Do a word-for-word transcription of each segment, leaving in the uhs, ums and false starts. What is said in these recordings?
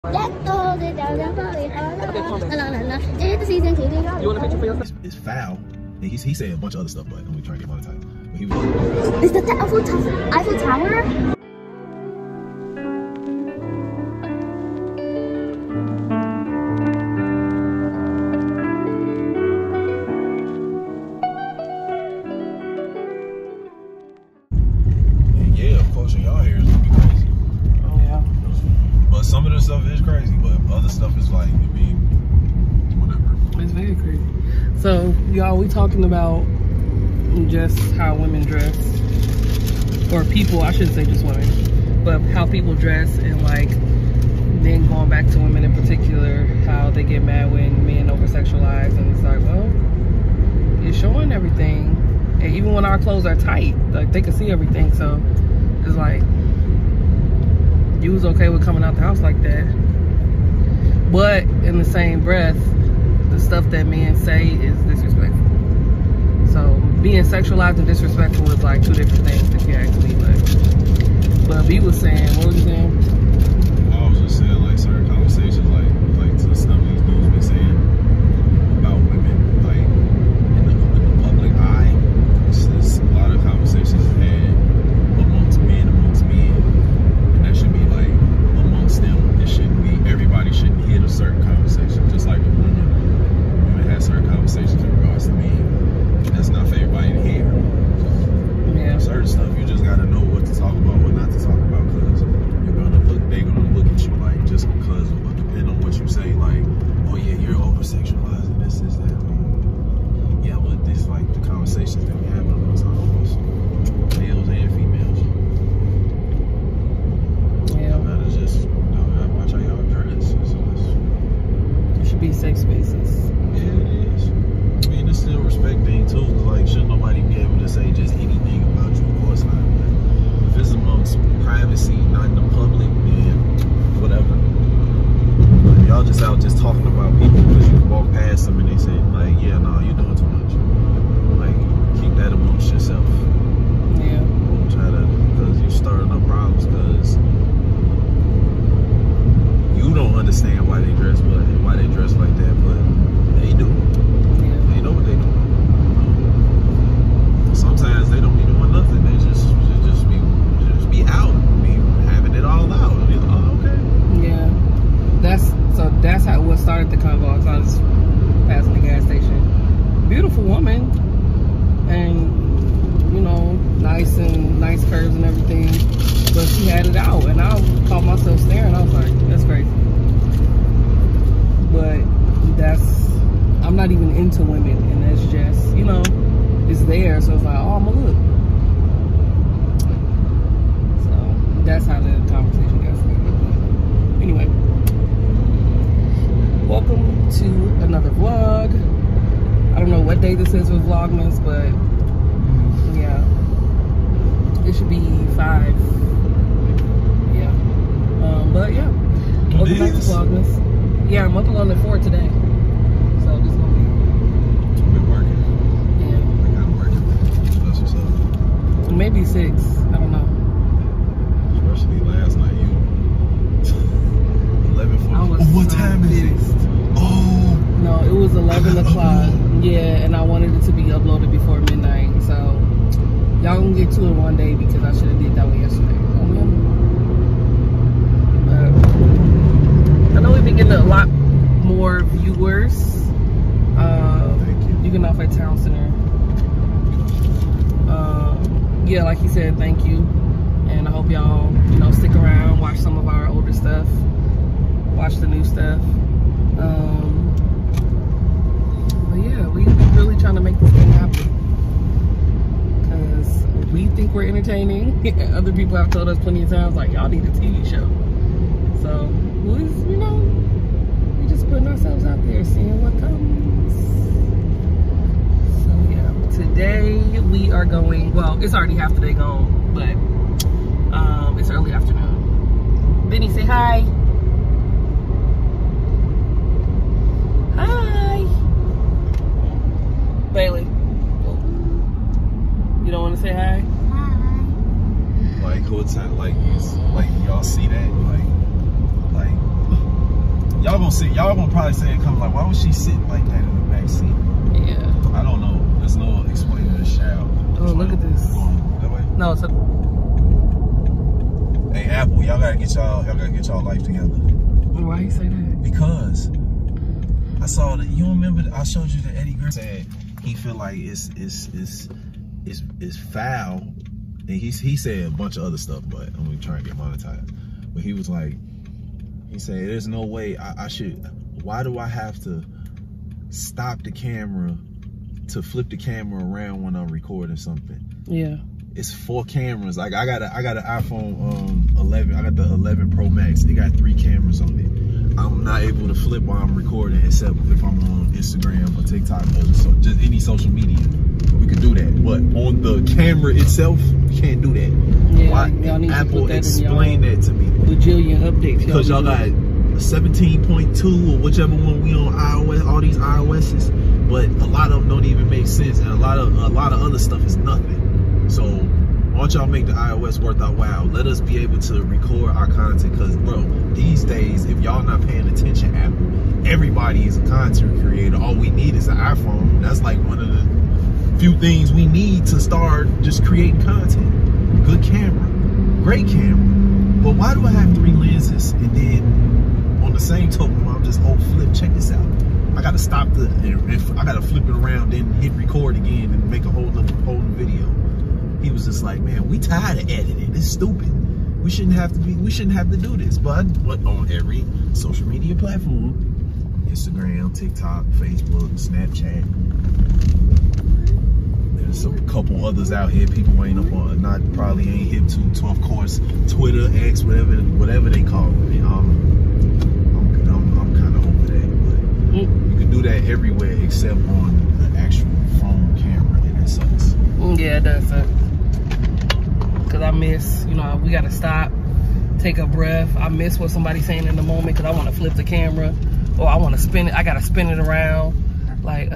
You want a picture for yourself? It's, it's foul. And he's, he said a bunch of other stuff, but I'm trying to get monetized. But he was. Is that the Eiffel Tower? Eiffel Tower? And yeah, of course, y'all here is gonna be crazy. Oh yeah. But some of the stuff is crazy, but other stuff is like, I mean, whatever. It's very crazy. So, y'all, we talking about just how women dress, or people, I shouldn't say just women, but how people dress, and like, then going back to women in particular, how they get mad when men over-sexualize, and it's like, well, you're showing everything, and even when our clothes are tight, like, they can see everything, so it's like, you was okay with coming out the house like that, but in the same breath, the stuff that men say is disrespectful. So being sexualized and disrespectful is like two different things if you ask me. But but B was saying, what was you saying? I was just saying like certain conversations, like like to the stuff these dudes be saying about women, like in the, in the public eye. It's just a lot of conversations had amongst men, amongst men, and that should be like amongst them. It shouldn't be everybody shouldn't hit a certain conversation, just like with women. Had certain conversations in regards to me. That's not for everybody to hear. Yeah. Certain stuff you just gotta know what to talk about, what not to talk about, because you're gonna look, they're gonna look at you like just because, but depending on what you say, like, oh yeah, you're over sexualizing this, this, that. Yeah, but this like the conversations that we have amongst our hosts, males and females. Yeah. No matter just you know, watch how y'all dress. It's, it's, It should be safe spaces. Yeah, it is. I mean, it's still respect thing too. Like, shouldn't nobody be able to say just anything about you? Of course not. But if it's amongst privacy, not in the public, then whatever. Like, y'all just out just talking about people because you walk past them and they say, like, yeah, no, you're doing too much. Like, keep that amongst yourself. Yeah. Don't try to, because you're starting up problems because you don't understand why they dress, but why they dress like that, but they do. Yeah. They know what they do. Sometimes they don't be doing nothing. They just just, just be just be out, be having it all out. Be like, oh, okay. Yeah. That's so. That's how what started the convo. So I was passing the gas station. Beautiful woman, and you know, nice and nice curves and everything. But she had it out, and I caught myself staring. I was like, that's crazy. But that's, I'm not even into women, and that's just, you know, it's there, so it's like, oh, I'm gonna look. So that's how the conversation got started. Anyway, welcome to another vlog. I don't know what day this is with Vlogmas, but yeah, it should be five. Yeah, um, but yeah, welcome back to Vlogmas. Yeah, I'm up along at four today. So this is gonna be. Been working. Yeah. Like I'm working. That's what's up. Maybe six. I don't know. Especially last night, you. eleven forty. I was Oh, what so time is it? pissed. Oh. No, it was eleven o'clock. Yeah, and I wanted it to be uploaded before midnight. So y'all gonna get to it one day because I should have did that one yesterday. But I know we've been getting a lot more viewers. Uh, Thank you. You can off at Town Center. Um, yeah, like he said, thank you. And I hope y'all, you know, stick around, watch some of our older stuff, watch the new stuff. Um, but yeah, we we really trying to make this thing happen. Because we think we're entertaining. Other people have told us plenty of times, like, y'all need a T V show. So, we, you know, we just putting ourselves out there, seeing what comes. So, yeah, today we are going, well, it's already half the day gone, but um, it's early afternoon. Benny, say hi. Hi. Bailey. You don't want to say hi? Like, what's that? Like, like y'all see that? Like, like Y'all gonna see. Y'all gonna probably say it come like, why was she sitting like that in the back seat? Yeah. I don't know. There's no explaining the shout. Oh, look at this. That way? No, it's a. Hey, Apple, y'all gotta get y'all. Y'all gotta get y'all life together. Why you say that? Because I saw that. You don't remember? I showed you that Eddie Griffin said he feel like it's it's it's it's it's foul, and he he said a bunch of other stuff, but I'm gonna try and get monetized. But he was like, he said, "There's no way I, I should. Why do I have to stop the camera to flip the camera around when I'm recording something?" Yeah. It's four cameras. Like I got a, I got an iPhone um, eleven. I got the eleven Pro Max. It got three cameras on it. I'm not able to flip while I'm recording, except if I'm on Instagram or TikTok or so, just any social media. We can do that. But on the camera itself, you can't do that. Yeah, Why? y'all need Apple to put that explain in that to me. Bajillion updates. Because y'all got seventeen point two or whichever one we on iOS, all these iOS's, but a lot of them don't even make sense, and a lot of a lot of other stuff is nothing. So why don't y'all make the iOS worth our while? Let us be able to record our content, because bro, these days, if y'all not paying attention, Apple, everybody is a content creator. All we need is an iPhone. That's like one of the few things we need to start just creating content. Good camera, great camera. But why do I have three lenses, and then on the same token, I'm just, oh, flip, check this out. I gotta stop the, if I gotta flip it around, then hit record again and make a whole other whole new video. He was just like, man, we tired of editing. It's stupid. We shouldn't have to be. We shouldn't have to do this. But what on every social media platform, Instagram, TikTok, Facebook, Snapchat. There's a couple others out here. People ain't up on, not probably ain't hip to. To of course, Twitter, X, whatever, whatever they call it. Um, I'm, I'm, I'm kind of over that. But you can do that everywhere except on the actual phone camera, and it sucks. Yeah, it does suck. Cause I miss, you know, we gotta stop, take a breath. I miss what somebody's saying in the moment, cause I want to flip the camera, or I want to spin it. I gotta spin it around, like. Uh,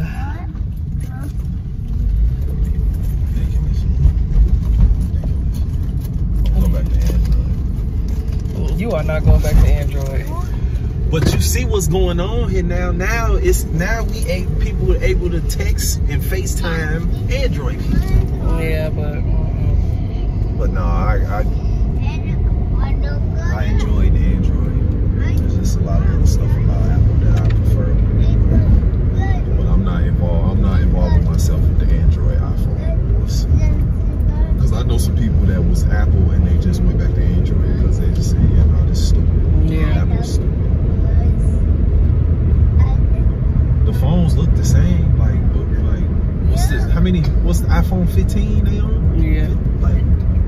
Go back to Android. You are not going back to Android. But you see what's going on here now. Now it's now we ain't people are able to text and FaceTime Android people. Yeah, but. But no, I I, I enjoyed the Android. There's just a lot of other stuff about Apple that I prefer. But I'm not involved. I'm not involving myself with the Android iPhone. Because I know some people that was Apple and they just went back to Android because they just said, yeah, no, this is stupid. Yeah. Apple's stupid. The phones look the same. Like, like what's this? How many? What's the iPhone fifteen they on? Yeah. Like.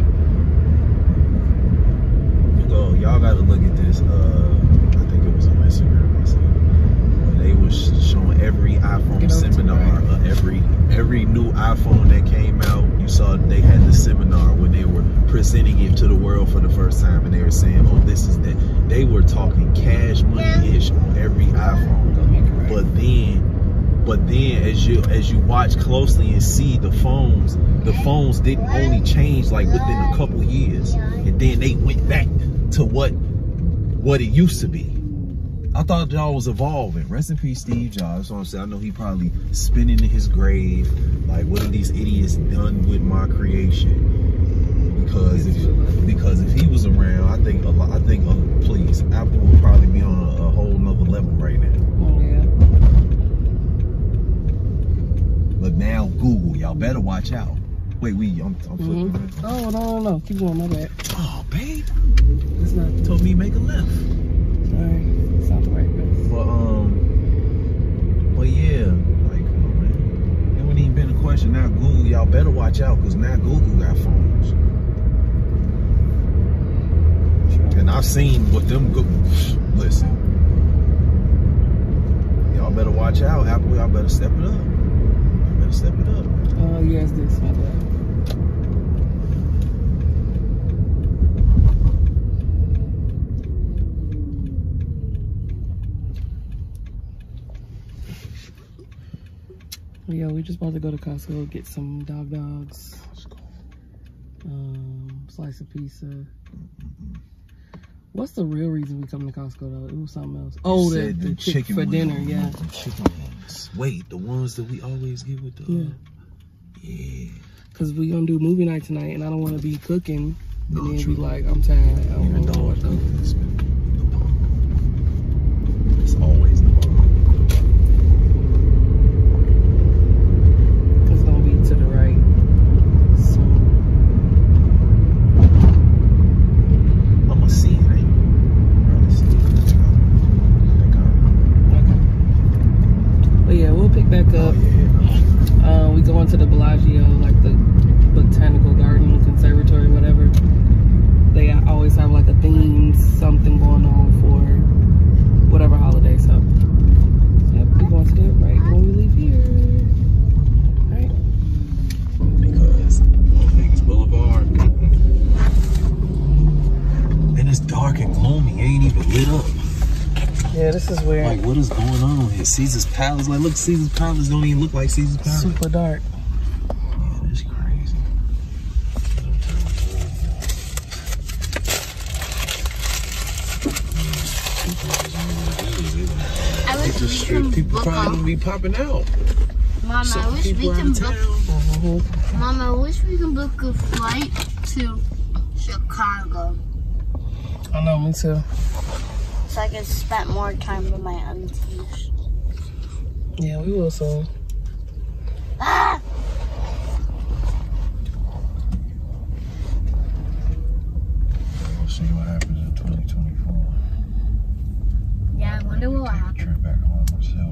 So y'all gotta look at this. Uh, I think it was on Instagram. I said, where they was showing every iPhone seminar, uh, every every new iPhone that came out. You saw they had the seminar where they were presenting it to the world for the first time, and they were saying, "Oh, this is that." They were talking cash money ish on every iPhone. But then, but then as you as you watch closely and see the phones, the phones didn't only change like within a couple years, and then they went back to what what it used to be. I thought y'all was evolving. Rest in peace, Steve Jobs. So I'm saying, I know he probably spinning in his grave, like, what have these idiots done with my creation? Because if because if he was around, I think a lot. I think uh, please, Apple would probably be on a, a whole nother level right now. Oh yeah. But now Google, y'all better watch out. Wait, we, I'm, I'm flipping. Mm-hmm. Oh, no, no, no. Keep going, my bad. Oh, babe. It's not. You told me to make a left. Sorry. It's not the right place. But, um, but yeah, like, come on, man. It wouldn't even been a question. Now Google, y'all better watch out, because now Google got phones. And I've seen what them go. Listen. Y'all better watch out. Apple, y'all better step it up. Y'all better step it up. Oh, yes, this, my bad. Yeah, we just about to go to Costco, get some dog dogs, um, slice of pizza, What's the real reason we come to Costco though? It was something else. Oh, the, the chick chicken for wings. dinner, yeah. The chicken wings. Wait, the ones that we always get with the. Yeah. Yeah. Cause we gonna do movie night tonight, and I don't want to be cooking No, and then true. be like, I'm tired. I don't Even know though what it's to do. the bomb. It's always the bomb. It's gonna be to the right. So I'm gonna see it. Ain't really see it. But yeah, we'll pick back Oh, up. yeah. Uh, we go into the Bellagio, like the botanical garden, conservatory, whatever. They always have like a theme, something going on for whatever holiday. So, yep, we're going to the right when we leave here. All right. Because Vegas Boulevard, and it's dark and gloomy. It ain't even lit up. Yeah, this is weird. Like, what is going on here? Caesar's Palace. Like, look, Caesar's Palace don't even look like Caesar's Palace. Super dark. Yeah, that's crazy. I wish we can People book probably them. gonna be popping out. Mom, I Some wish we people can out of book. town. Mm-hmm. Mom, I wish we can book a flight to Chicago I know, me too. so I can spend more time with my aunties. Yeah, we will soon. Ah! We'll see what happens in twenty twenty-four. Yeah, I wonder what will Take a happen. trip back home myself.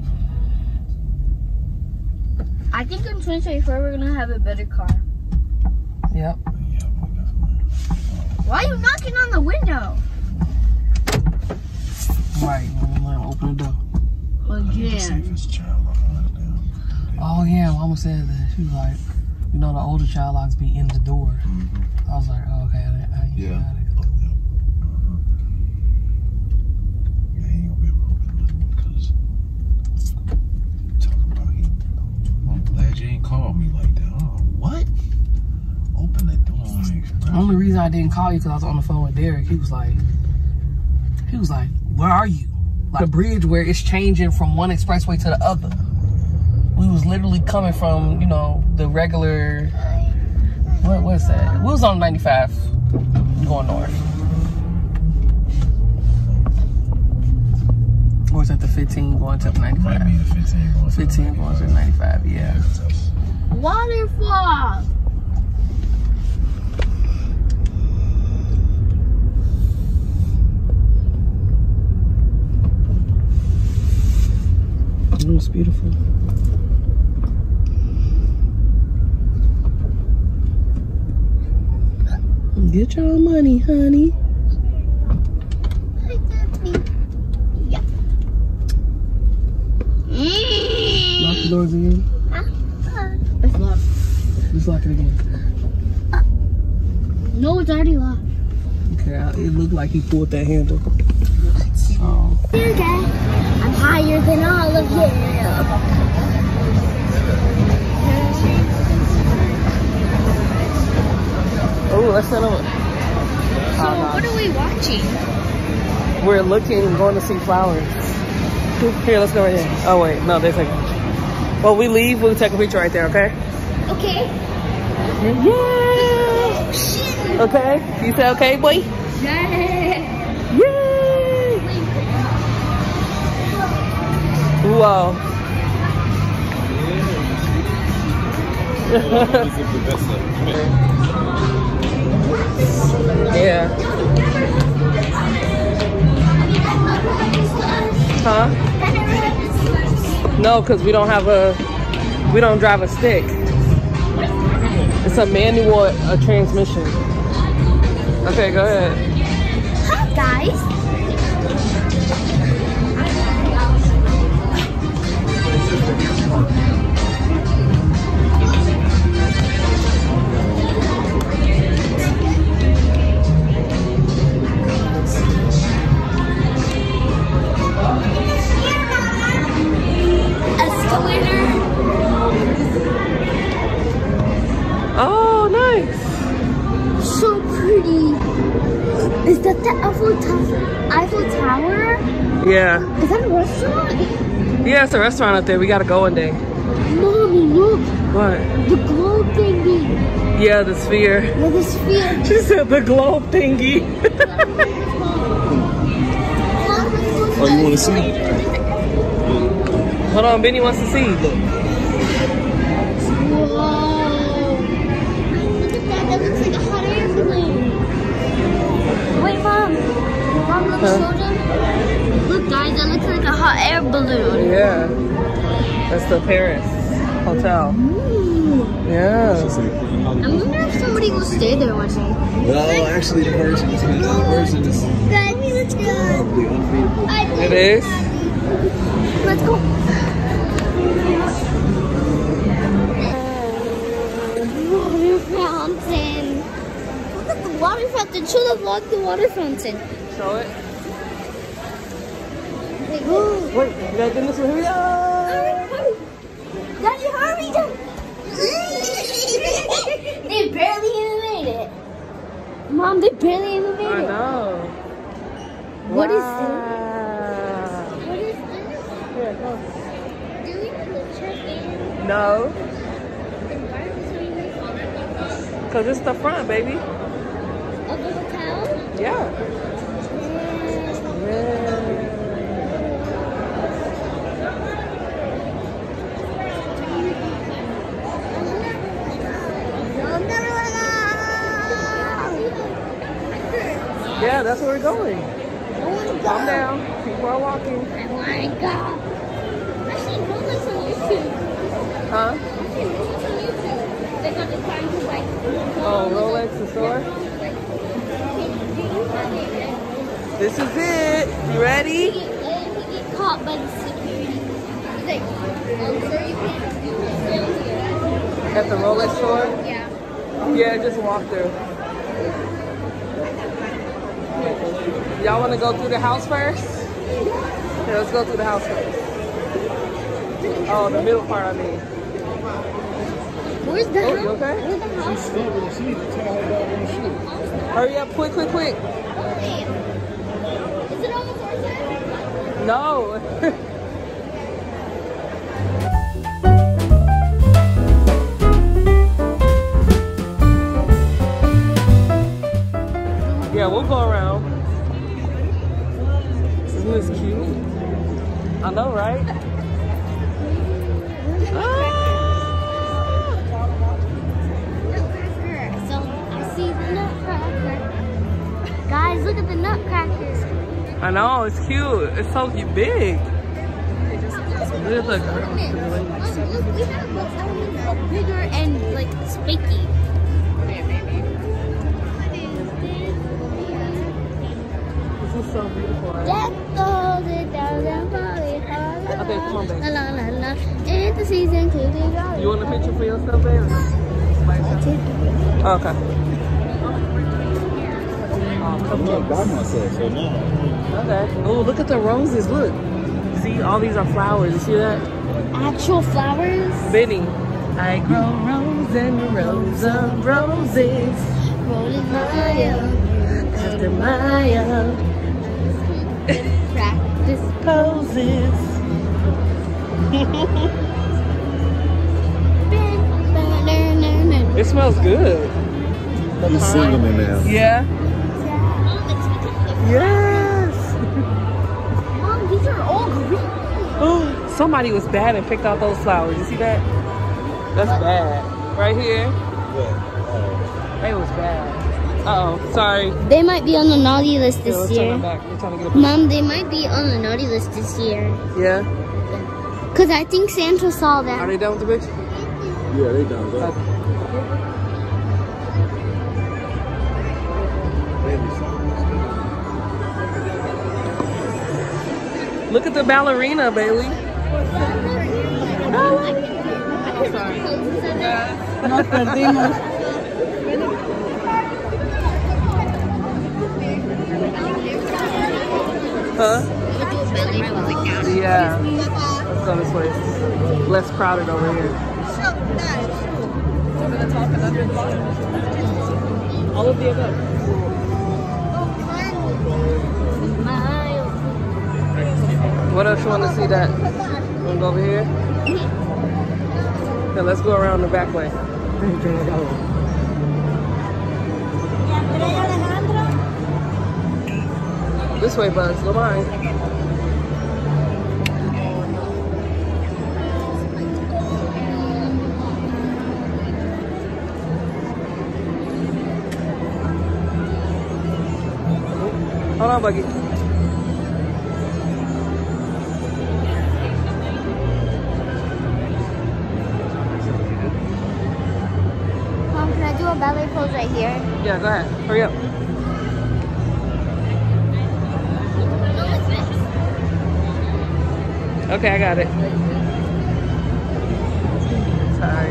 I think in twenty twenty-four we're gonna have a better car. Yep. Yeah, we definitely. Why are you knocking on the window? Right. I'm gonna open the door. Well, The yeah. safest child lock on it down. Oh yeah, Mama said that. She was like, you know, the older child locks be in the door. Mm-hmm. I was like, oh, okay. I, I Yeah. got it. Oh, yeah. Uh-huh. Yeah, he ain't gonna be able to open nothing because talking about he. I'm glad you ain't called me like that. Oh, what? Open the door. The only reason I didn't call you because I was on the phone with Derek. He was like, he was like, where are you? Like a bridge where it's changing from one expressway to the other. We was literally coming from, you know, the regular, what was that? We was on ninety-five going north. Or was that the fifteen going to the ninety-five? Might be the fifteen going to the fifteen going to the ninety-five, yeah. Waterfall. It was beautiful. Get your money, honey. Yeah. Lock the doors again. It's locked. Just lock it again. No, it's already locked. Okay, I- it looked like he pulled that handle. So, Dear Dad, I'm higher than all of you. oh, let's set up. So what are we watching? We're looking, going to see flowers. Here, let's go right here. Oh wait, no, they take. Well, we leave. We'll take a picture right there. Okay. Okay. Yeah. Okay. You say okay, boy? Yeah. Yay! Whoa. Yeah. Huh? No, because we don't have a, we don't drive a stick. It's a manual a transmission. Okay, go ahead. Hi, guys. Oh, nice. So pretty. Is that the Eiffel Tower? Is that a restaurant? Yeah, it's a restaurant up there. We gotta go one day. Mommy, look. What? The globe thingy. Yeah, the sphere. Yeah, the sphere. She said the globe thingy. Oh, you want to see? Hold on, Benny wants to see. Whoa. Look at that. That looks like a hot air balloon. Wait, Mom. Mom, look, Huh? show them. Look, guys, that looks like a hot air balloon. Yeah. That's the Paris Hotel. Ooh. Yeah. I wonder if somebody will stay there one day. Well, actually, the version is the version is Guys, let's go. probably unbeatable. It is? Let's go. Water fountain. Look at the water fountain. Show the vlog the water fountain. Show it. Wait, Wait, you gotta do this one. Here we go. Daddy, hurry! They barely even made it. Mom, they barely even made I it. know. What is Wow. What is this? Here, go. Do we have to check in? No, Then why are we doing this? because it's the front, baby. Of the hotel? Yeah. Yeah. Yeah, that's where we're going. Calm down. People are walking. I want to go. I've seen Rolex on YouTube. Huh? I've seen Rolex on YouTube. They got the time to like. Oh, Rolex the store? This is it. You ready? He get caught by the security. He's like, um, sir, you can't do this down here. At the Rolex store? Yeah. Yeah, just walk through. Y'all want to go through the house first? Yeah, let's go through the house first. Oh, the middle part, I mean. Where's the Oh, house? you okay? Where's the house? Hurry up, quick, quick, quick. Okay. Is it on the floor side? No. Yeah, we'll go around. Isn't this cute? I know, right? Ah! Nutcracker. So I see the nutcracker. Guys, look at the nutcrackers. I know, it's cute. It's so cute, big. Look at the Um, look, we have like elements that are bigger and like spiky. This is so beautiful. Right? Death goes it down and falling. Okay, come on, baby. La la la la. It's the season to be jolly. You want a picture for yourself, baby? By yourself? Okay. Oh, I'm not by myself, so no. okay. Oh, look at the roses. Look. See, all these are flowers. You see that? Actual flowers? Benny. I grow rose and rows of roses. Rolling mile After mile. practice. Poses. It smells good. You're singing it now. Yeah. Yes. Mom, these are all green. Oh, somebody was bad and picked out those flowers. You see that? That's bad. Right here. They was bad. Uh oh, sorry. They might be on the naughty list Yeah, this let's turn year. them back. We're trying to get a Mom, they might be on the naughty list this year. Yeah. Because I think Santa saw Are them. they done with the picture? Yeah, they done. Go. Okay. Look at the ballerina, Bailey. Nos perdimos. Huh? Yeah. Let's go this way. Less crowded over here. Over the top and under the bottom. All of the above. What else you want to see that? Want to go over here? Okay, let's go around the back way. This way, Buzz. Go behind. Hold on, Buggy. Mom, can I do a ballet pose right here? Yeah, go ahead. Hurry up. Okay, I got it. Sorry.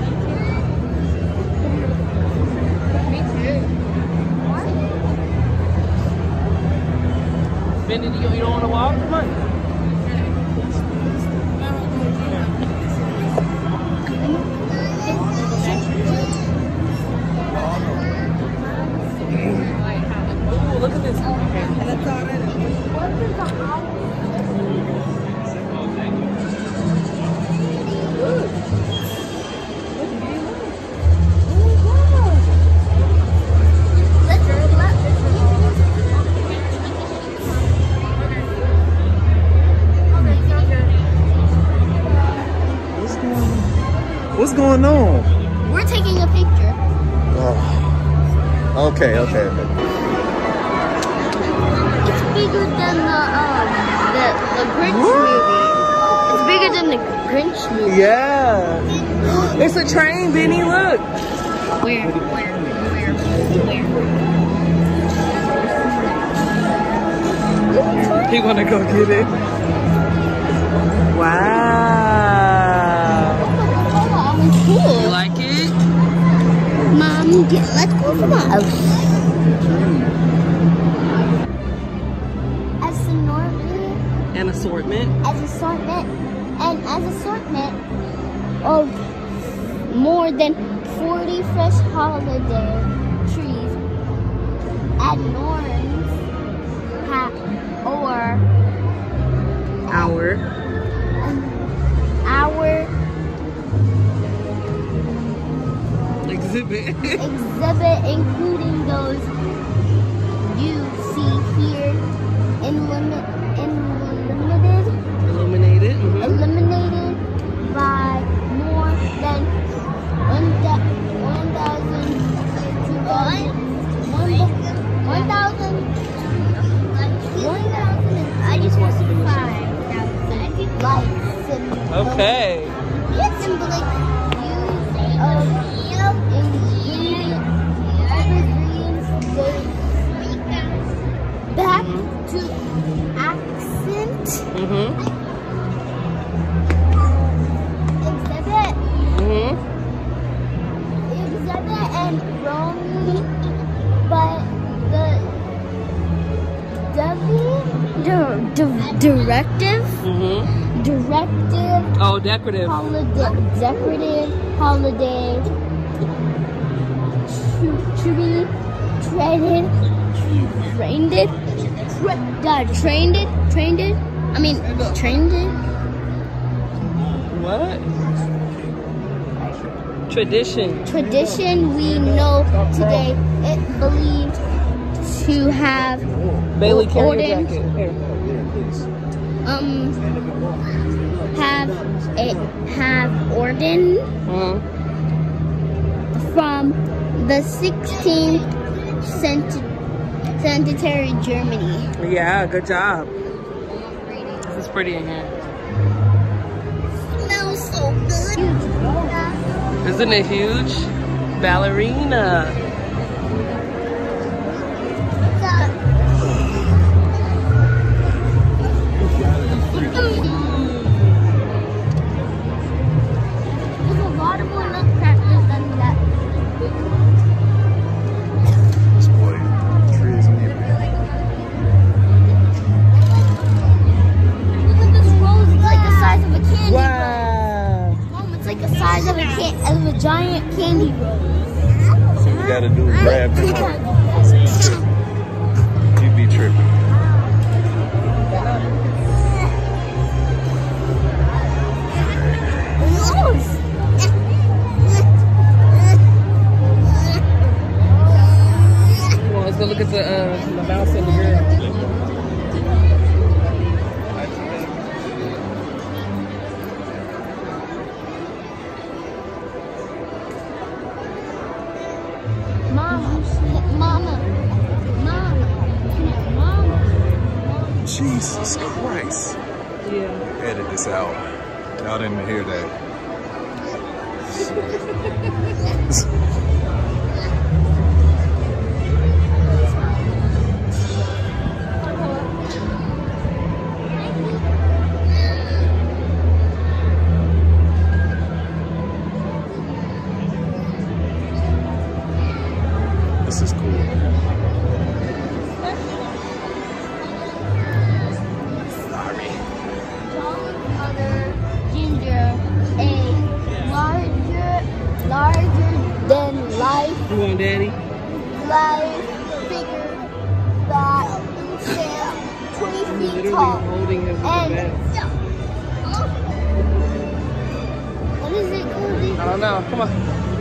Me too. What? Benny, you, you don't want to walk? Come on. Ooh, look at this. What's going on? We're taking a picture. Oh. Okay, okay, okay. It's bigger than the um the the Grinch movie. It's bigger than the Grinch movie. Yeah. It's a train, Benny. Look. Where? Where? Where? Where? He wanna go get it. Wow. Cool. You like it? Mom, get, let's go for my house. As assortment, An assortment. as assortment, and as assortment of more than forty fresh holiday trees at Norton's ha or Our. um, our Exhibit. exhibit, including those you see here in limit in limited Illuminated. Mhm. eliminated by more than one thousand one thousand one thousand I just want to do five lights and Okay. symbolic use of ingredient evergreens dates back to accent Mhm. exhibit Mhm. exhibit and wrongly but the W di- directive Mhm. directive Oh, decorative. holiday decorative holiday to, to be traded trained it tra- uh, trained it trained it I mean trained it What? Tradition. tradition we know today it believed to have Bailey, carry your Orton. jacket. Here. um have it have Orden Mhm. from the sixteenth cent- century Germany. Yeah, good job. This is pretty in here. Smells so good. Isn't it huge? Ballerina. There's a lot of more nutcrackers than that. This boy, trees and everything. Look at this rose. It's like the size of a candy Wow. rose. Mom, it's like the size of a can- of a giant candy rose. So we gotta do is grab them up. You be tripping. Jesus Christ. Yeah. Edit this out. Y'all didn't hear that. This is cool. Sorry. John's mother, Ginger, a larger, larger than life, You want daddy? life figure that stands twenty I'm feet literally tall. holding him with the And best. what is it called? I don't know. Come on.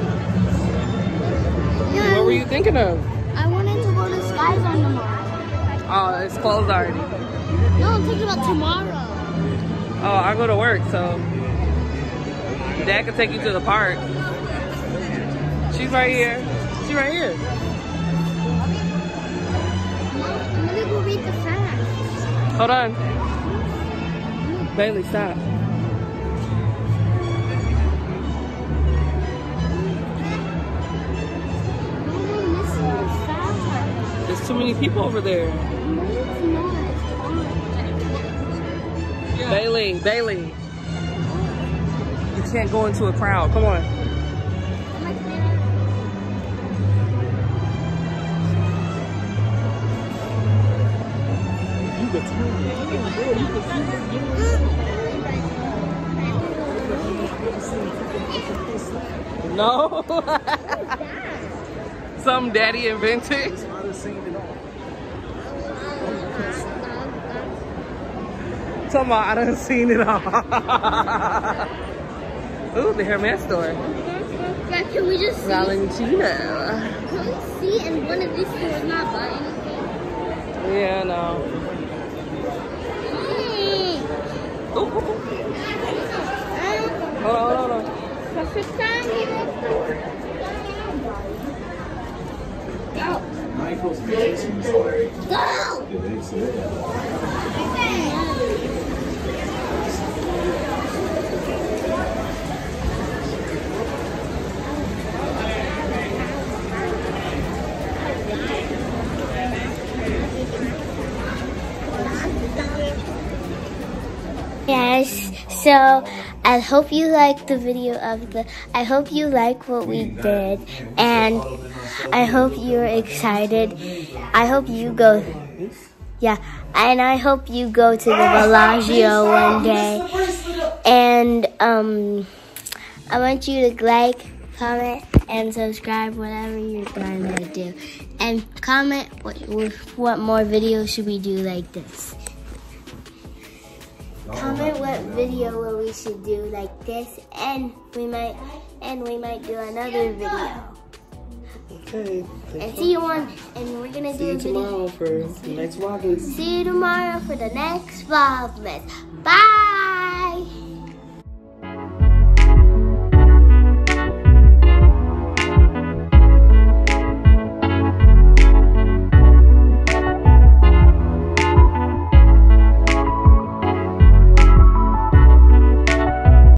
Yeah, What were you thinking of? I wanted to go to Sky Zone tomorrow. Oh, it's closed already. No, I'm thinking about tomorrow. Oh, I go to work, so Dad can take you to the park. She's right here. She's right here. I'm gonna go read the facts. Hold on. Bailey, stop. I'm missing the facts. There's too many people over there. No, it's not. Bailey, Bailey. You can't go into a crowd. Come on. No. Some daddy invented. Talking about I done seen it all. Ooh, the Hermes store. But can we just see? Valentino. Can we see in one of these stores not buy anything? Yeah, no. Mm. Ooh, ooh, ooh. Hold on, hold on. Perfect time here. Go. Go. Yes, so I hope you liked the video of the, I hope you like what we did, and I hope you're excited. I hope you go, yeah, and I hope you go to the Bellagio one day, and um, I want you to like, comment, and subscribe, whatever you're going to do, and comment what, what more videos should we do like this. Comment what video where we should do like this, and we might and we might do another video. Okay. And see you on, and we're gonna See do you a video. tomorrow for the next Vlogmas. See you tomorrow for the next Vlogmas.